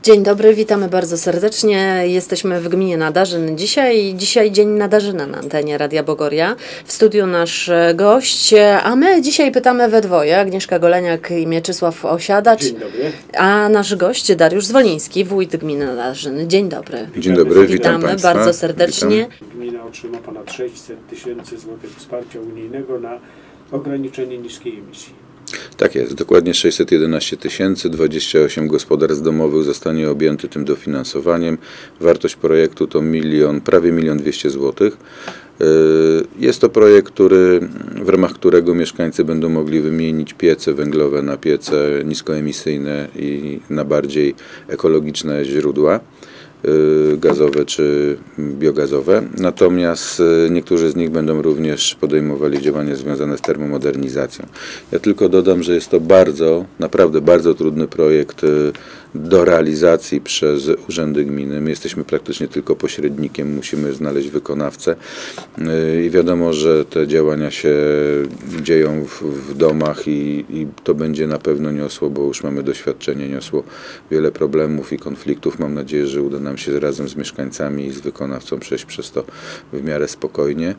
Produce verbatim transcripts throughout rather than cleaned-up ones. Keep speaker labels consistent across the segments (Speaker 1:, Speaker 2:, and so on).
Speaker 1: Dzień dobry, witamy bardzo serdecznie. Jesteśmy w gminie Nadarzyn dzisiaj. Dzisiaj Dzień Nadarzyna na antenie Radia Bogoria. W studiu nasz gość, a my dzisiaj pytamy we dwoje. Agnieszka Goleniak i Mieczysław Osiadacz.
Speaker 2: Dzień dobry.
Speaker 1: A nasz gość Dariusz Zwoliński, wójt gminy Nadarzyn. Dzień dobry.
Speaker 3: Dzień dobry, witam
Speaker 1: Witamy
Speaker 3: Państwa.
Speaker 1: bardzo serdecznie.
Speaker 3: Witam.
Speaker 2: Gmina otrzyma ponad sześćset tysięcy złotych wsparcia unijnego na ograniczenie niskiej emisji.
Speaker 3: Tak jest, dokładnie sześćset jedenaście tysięcy, dwadzieścia osiem gospodarstw domowych zostanie objęty tym dofinansowaniem. Wartość projektu to milion, prawie milion dwieście złotych. Jest to projekt, który, w ramach którego mieszkańcy będą mogli wymienić piece węglowe na piece niskoemisyjne i na bardziej ekologiczne źródła gazowe czy biogazowe. Natomiast niektórzy z nich będą również podejmowali działania związane z termomodernizacją. Ja tylko dodam, że jest to bardzo, naprawdę bardzo trudny projekt do realizacji przez urzędy gminy. My jesteśmy praktycznie tylko pośrednikiem, musimy znaleźć wykonawcę i wiadomo, że te działania się dzieją w, w domach i, i to będzie na pewno niosło, bo już mamy doświadczenie, niosło wiele problemów i konfliktów. Mam nadzieję, że uda nam się razem z mieszkańcami i z wykonawcą przejść przez to w miarę spokojnie.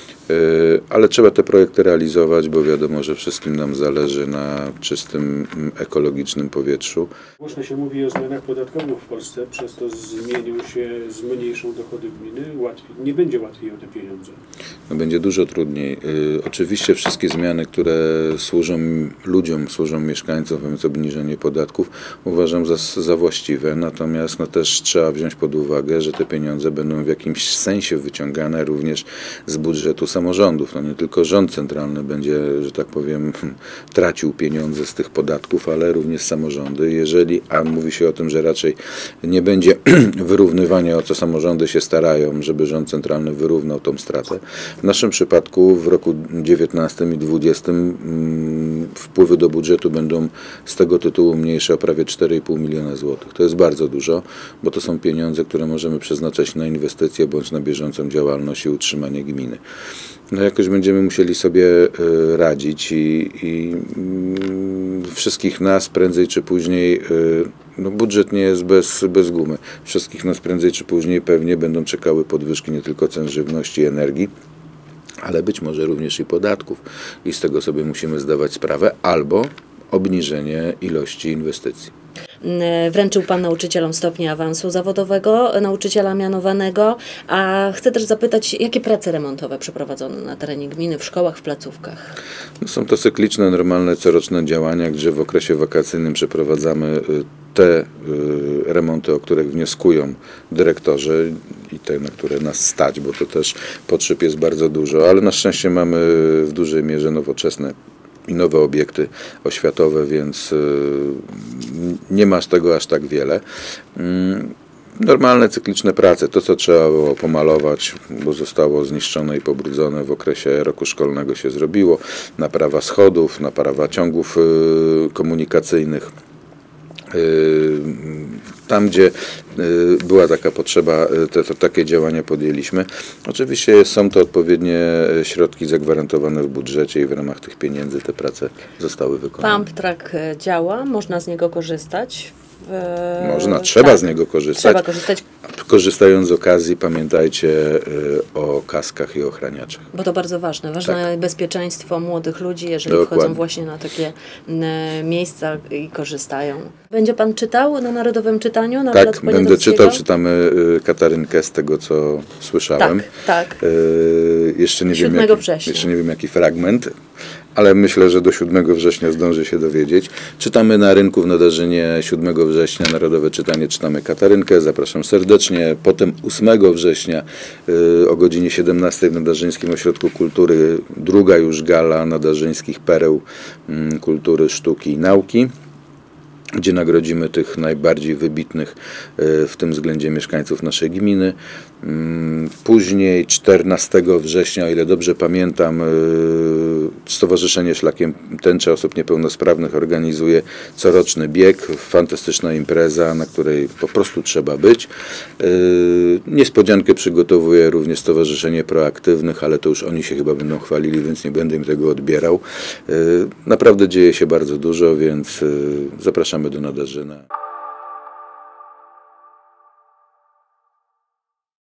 Speaker 3: Ale trzeba te projekty realizować, bo wiadomo, że wszystkim nam zależy na czystym, ekologicznym powietrzu.
Speaker 2: Głośno się mówi o zmianach podatkowych w Polsce, przez to zmienią się, zmniejszą dochody gminy, łatwiej, nie będzie łatwiej o te pieniądze.
Speaker 3: No, będzie dużo trudniej. Y, oczywiście wszystkie zmiany, które służą ludziom, służą mieszkańcom, więc obniżenie podatków, uważam za, za właściwe, natomiast no, też trzeba wziąć pod uwagę, że te pieniądze będą w jakimś sensie wyciągane również z budżetu samorządów. No nie tylko rząd centralny będzie, że tak powiem, tracił pieniądze z tych podatków, ale również samorządy. Jeżeli, a mówi się o tym, że raczej nie będzie wyrównywania, o co samorządy się starają, żeby rząd centralny wyrównał tą stratę. W naszym przypadku w roku dziewiętnastym i dwudziestym wpływy do budżetu będą z tego tytułu mniejsze o prawie cztery i pół miliona złotych. To jest bardzo dużo, bo to są pieniądze, które możemy przeznaczać na inwestycje bądź na bieżącą działalność i utrzymanie gminy. No jakoś będziemy musieli sobie y, radzić i, i y, wszystkich nas prędzej czy później, y, no budżet nie jest bez, bez gumy, wszystkich nas prędzej czy później pewnie będą czekały podwyżki nie tylko cen żywności i energii, ale być może również i podatków i z tego sobie musimy zdawać sprawę, albo obniżenie ilości inwestycji.
Speaker 1: Wręczył Pan nauczycielom stopnia awansu zawodowego, nauczyciela mianowanego, a chcę też zapytać, jakie prace remontowe przeprowadzono na terenie gminy, w szkołach, w placówkach?
Speaker 3: No są to cykliczne, normalne, coroczne działania, gdzie w okresie wakacyjnym przeprowadzamy te remonty, o których wnioskują dyrektorzy i te, na które nas stać, bo to też potrzeb jest bardzo dużo, ale na szczęście mamy w dużej mierze nowoczesne i nowe obiekty oświatowe, więc nie ma z tego aż tak wiele. Normalne, cykliczne prace, to co trzeba było pomalować, bo zostało zniszczone i pobrudzone w okresie roku szkolnego się zrobiło, naprawa schodów, naprawa ciągów komunikacyjnych. Tam, gdzie była taka potrzeba, te, to, takie działania podjęliśmy. Oczywiście są to odpowiednie środki zagwarantowane w budżecie i w ramach tych pieniędzy te prace zostały wykonane.
Speaker 1: Pump track działa, można z niego korzystać. W...
Speaker 3: Można, trzeba
Speaker 1: tak,
Speaker 3: z niego korzystać.
Speaker 1: Trzeba korzystać.
Speaker 3: Korzystając z okazji, pamiętajcie o kaskach i ochraniaczach.
Speaker 1: Bo to bardzo ważne. Ważne tak. Bezpieczeństwo młodych ludzi, jeżeli
Speaker 3: Dokładnie.
Speaker 1: wchodzą właśnie na takie miejsca i korzystają. Będzie Pan czytał na Narodowym Czytaniu? Na
Speaker 3: Tak, będę czytał, czytamy Katarynkę z tego, co słyszałem.
Speaker 1: Tak, tak.
Speaker 3: Yy, jeszcze nie wiem, jaki,
Speaker 1: września.
Speaker 3: jeszcze nie wiem, jaki fragment, ale myślę, że do siódmego września zdąży się dowiedzieć. Czytamy na rynku w Nadarzynie siódmego września, Narodowe Czytanie, czytamy Katarynkę, zapraszam serdecznie. Potem ósmego września yy, o godzinie siedemnastej w Nadarzyńskim Ośrodku Kultury druga już gala nadarzyńskich pereł yy, kultury, sztuki i nauki, gdzie nagrodzimy tych najbardziej wybitnych w tym względzie mieszkańców naszej gminy. Później czternastego września, o ile dobrze pamiętam, Stowarzyszenie Szlakiem Tęcza Osób Niepełnosprawnych organizuje coroczny bieg, fantastyczna impreza, na której po prostu trzeba być. Niespodziankę przygotowuje również Stowarzyszenie Proaktywnych, ale to już oni się chyba będą chwalili, więc nie będę im tego odbierał. Naprawdę dzieje się bardzo dużo, więc zapraszamy do Nadarzyna.